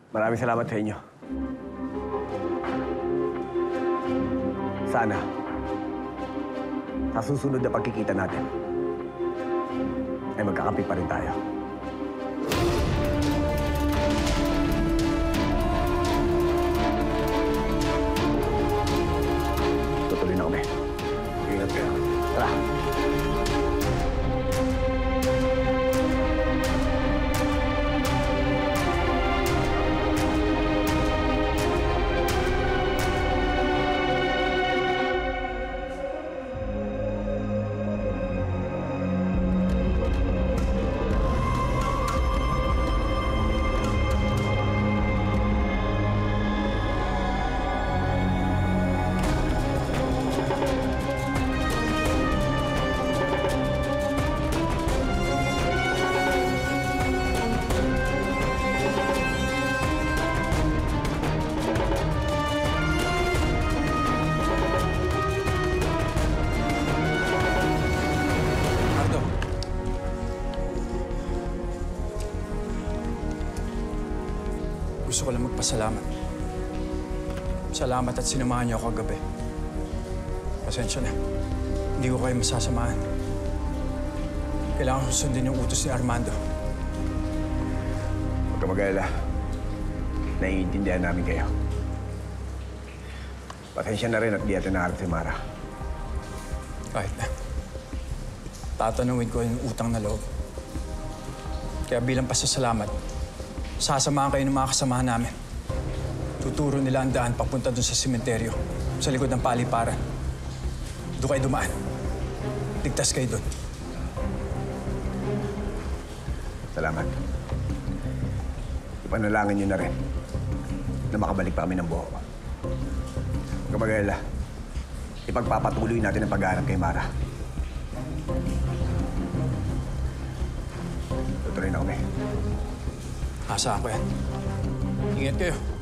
Maraming salamat sa inyo. Sana, sa susunod na pagkikita natin, ay magkakampi pa rin tayo. Tutuloy na kami. Ingat kayo. Tara. Gusto ko lang magpasalamat. Salamat at sinamahan niyo ako kagabi. Pasensya na. Hindi ko kayo masasamahan. Kailangan ko sundin yung utos ni Armando. Huwag ka mag-alala. Naiintindihan namin kayo. Pasensya na rin at di natin naharap si Mara. Kahit na. Tatanungin ko yung utang na loob. Kaya bilang pasasalamat, sasamahan kayo ng mga kasamahan namin. Tuturo nila ang daan papunta doon sa sementeryo, sa likod ng paliparan. Doon kayo dumaan. Ligtas kayo doon. Salamat. Ipanalangin niyo na rin na makabalik pa kami ng buho. Huwag ka mag-alala. Ipagpapatuloy natin ang paghahanap kay Mara. Tutuloy na kami. Asahan ko yan. Ingat kayo.